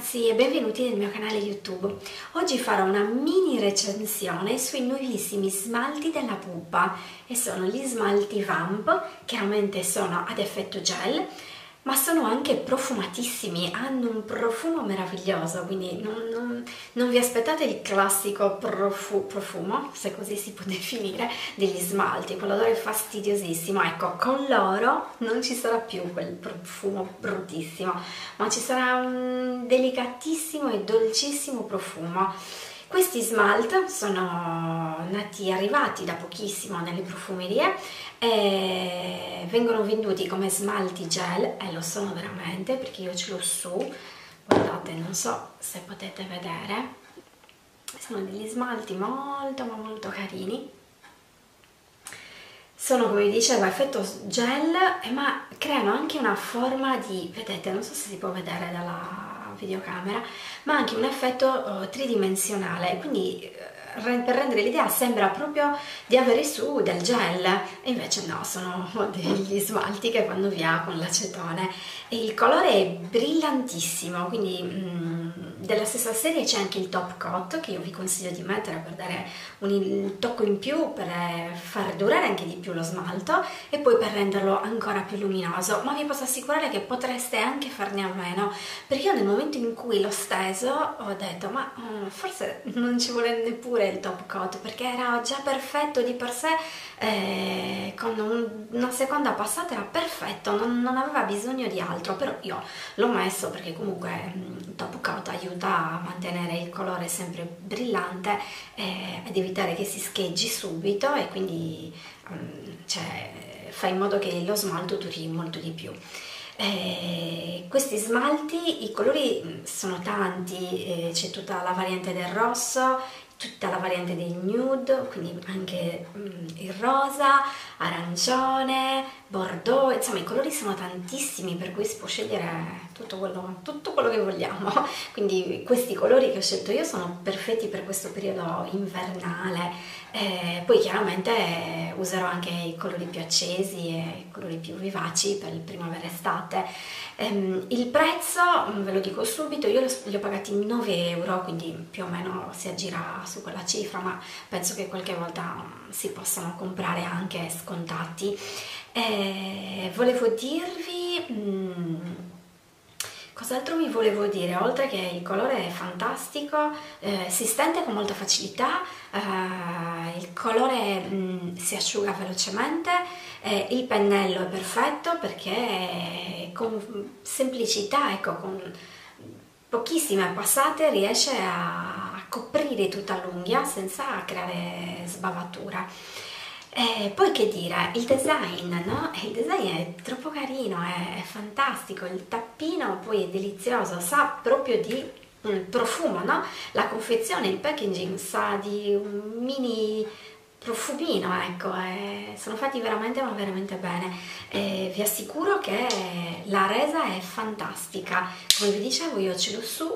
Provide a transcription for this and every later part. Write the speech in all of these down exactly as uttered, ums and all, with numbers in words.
ragazzi e benvenuti nel mio canale YouTube. Oggi farò una mini recensione sui nuovissimi smalti della Pupa e sono gli smalti Vamp. Chiaramente sono ad effetto gel, ma sono anche profumatissimi, hanno un profumo meraviglioso, quindi non, non, non vi aspettate il classico profu, profumo, se così si può definire, degli smalti, quell'odore fastidiosissimo. Ecco, con loro non ci sarà più quel profumo bruttissimo, ma ci sarà un delicatissimo e dolcissimo profumo. Questi smalt sono nati, arrivati da pochissimo nelle profumerie e vengono venduti come smalti gel, e lo sono veramente perché io ce l'ho su, guardate, non so se potete vedere, sono degli smalti molto ma molto carini. Sono, come vi dicevo, effetto gel, ma creano anche una forma di, vedete, non so se si può vedere dalla videocamera, ma anche un effetto uh, tridimensionale, quindi uh, per rendere l'idea sembra proprio di avere su del gel, e invece no, sono degli smalti che vanno via con l'acetone. E il colore è brillantissimo, quindi mm, della stessa serie c'è anche il top coat che io vi consiglio di mettere per dare un tocco in più, per far durare anche di più lo smalto e poi per renderlo ancora più luminoso, ma vi posso assicurare che potreste anche farne a meno, perché io nel momento in cui l'ho steso ho detto ma mm, forse non ci vuole neppure il top coat, perché era già perfetto di per sé, eh, con un, una seconda passata era perfetto, non, non aveva bisogno di altro, però io l'ho messo perché comunque il top coat aiuta a mantenere il colore sempre brillante eh, ed evitare che si scheggi subito, e quindi um, cioè, fa in modo che lo smalto duri molto di più. Eh, questi smalti, i colori sono tanti, eh, c'è tutta la variante del rosso, tutta la variante del nude, quindi anche mm, il rosa, arancione, bordeaux, insomma i colori sono tantissimi, per cui si può scegliere tutto quello, tutto quello che vogliamo. Quindi questi colori che ho scelto io sono perfetti per questo periodo invernale. Eh, poi chiaramente userò anche i colori più accesi e i colori più vivaci per il primavera-estate. Ehm, il prezzo, ve lo dico subito, io li ho pagati nove euro, quindi più o meno si aggira su quella cifra, ma penso che qualche volta si possano comprare anche scontati. Eh, volevo dirvi... Mm, cos'altro vi volevo dire? Oltre che il colore è fantastico, eh, si stende con molta facilità, eh, il colore mh, si asciuga velocemente, eh, il pennello è perfetto perché con semplicità, ecco, con pochissime passate riesce a, a coprire tutta l'unghia senza creare sbavatura. E poi che dire, il design, no? Il design è troppo carino, è, è fantastico, il tappino poi è delizioso, sa proprio di mm, profumo, no? La confezione, il packaging sa di un mini profumino, ecco, e sono fatti veramente ma veramente bene. E vi assicuro che la resa è fantastica, come vi dicevo io ce l'ho su.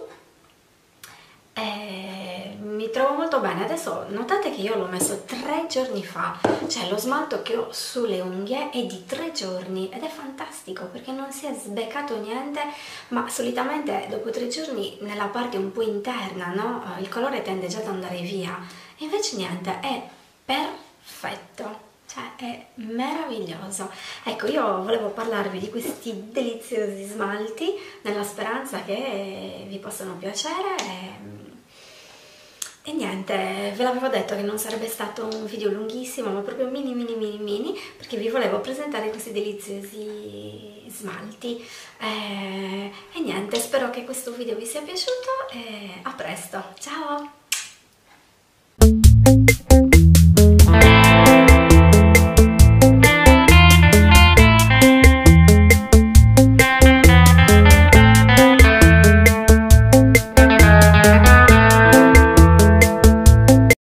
Eh, mi trovo molto bene. Adesso notate che io l'ho messo tre giorni fa, cioè lo smalto che ho sulle unghie è di tre giorni ed è fantastico perché non si è sbeccato niente, ma solitamente dopo tre giorni nella parte un po' interna, no? Il colore tende già ad andare via, e invece niente, è perfetto. Cioè è meraviglioso. Ecco, io volevo parlarvi di questi deliziosi smalti nella speranza che vi possano piacere e, e niente, ve l'avevo detto che non sarebbe stato un video lunghissimo, ma proprio mini mini mini mini, perché vi volevo presentare questi deliziosi smalti e, e niente, spero che questo video vi sia piaciuto e a presto, ciao!